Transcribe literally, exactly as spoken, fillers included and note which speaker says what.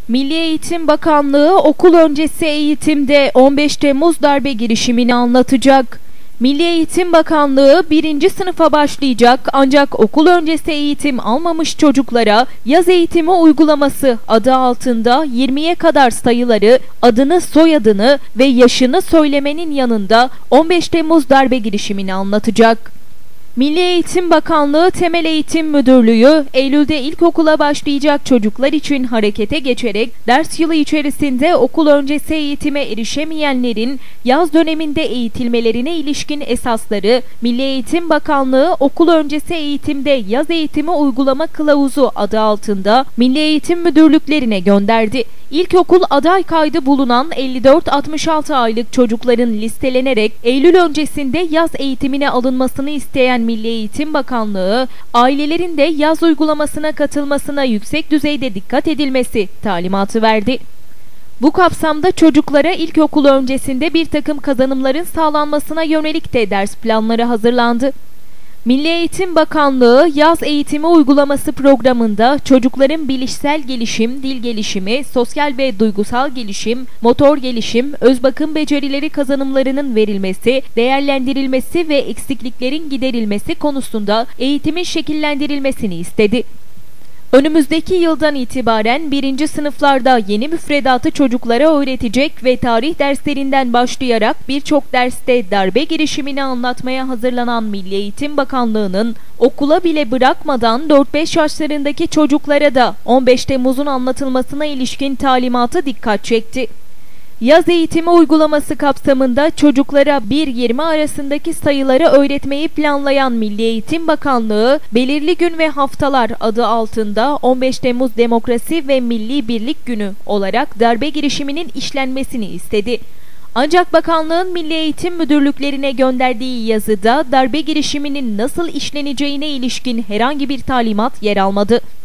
Speaker 1: Milli Eğitim Bakanlığı okul öncesi eğitimde on beş Temmuz darbe girişimini anlatacak. Milli Eğitim Bakanlığı birinci sınıfa başlayacak ancak okul öncesi eğitim almamış çocuklara yaz eğitimi uygulaması adı altında yirmiye kadar sayıları, adını, soyadını ve yaşını söylemenin yanında on beş Temmuz darbe girişimini anlatacak. Milli Eğitim Bakanlığı Temel Eğitim Müdürlüğü, Eylül'de ilkokula başlayacak çocuklar için harekete geçerek ders yılı içerisinde okul öncesi eğitime erişemeyenlerin yaz döneminde eğitilmelerine ilişkin esasları Milli Eğitim Bakanlığı okul öncesi eğitimde yaz eğitimi uygulama kılavuzu adı altında Milli Eğitim Müdürlüklerine gönderdi. İlkokul aday kaydı bulunan elli dört altmış altı aylık çocukların listelenerek Eylül öncesinde yaz eğitimine alınmasını isteyen Milli Eğitim Bakanlığı, ailelerin de yaz uygulamasına katılmasına yüksek düzeyde dikkat edilmesi talimatı verdi. Bu kapsamda çocuklara ilkokul öncesinde bir takım kazanımların sağlanmasına yönelik de ders planları hazırlandı. Milli Eğitim Bakanlığı yaz eğitimi uygulaması programında çocukların bilişsel gelişim, dil gelişimi, sosyal ve duygusal gelişim, motor gelişim, öz bakım becerileri kazanımlarının verilmesi, değerlendirilmesi ve eksikliklerin giderilmesi konusunda eğitimin şekillendirilmesini istedi. Önümüzdeki yıldan itibaren birinci sınıflarda yeni müfredatı çocuklara öğretecek ve tarih derslerinden başlayarak birçok derste darbe girişimini anlatmaya hazırlanan Milli Eğitim Bakanlığı'nın okula bile bırakmadan dört beş yaşlarındaki çocuklara da on beş Temmuz'un anlatılmasına ilişkin talimatı dikkat çekti. Yaz eğitimi uygulaması kapsamında çocuklara bir yirmi arasındaki sayıları öğretmeyi planlayan Milli Eğitim Bakanlığı, belirli gün ve haftalar adı altında on beş Temmuz Demokrasi ve Milli Birlik Günü olarak darbe girişiminin işlenmesini istedi. Ancak bakanlığın Milli Eğitim Müdürlüklerine gönderdiği yazıda darbe girişiminin nasıl işleneceğine ilişkin herhangi bir talimat yer almadı.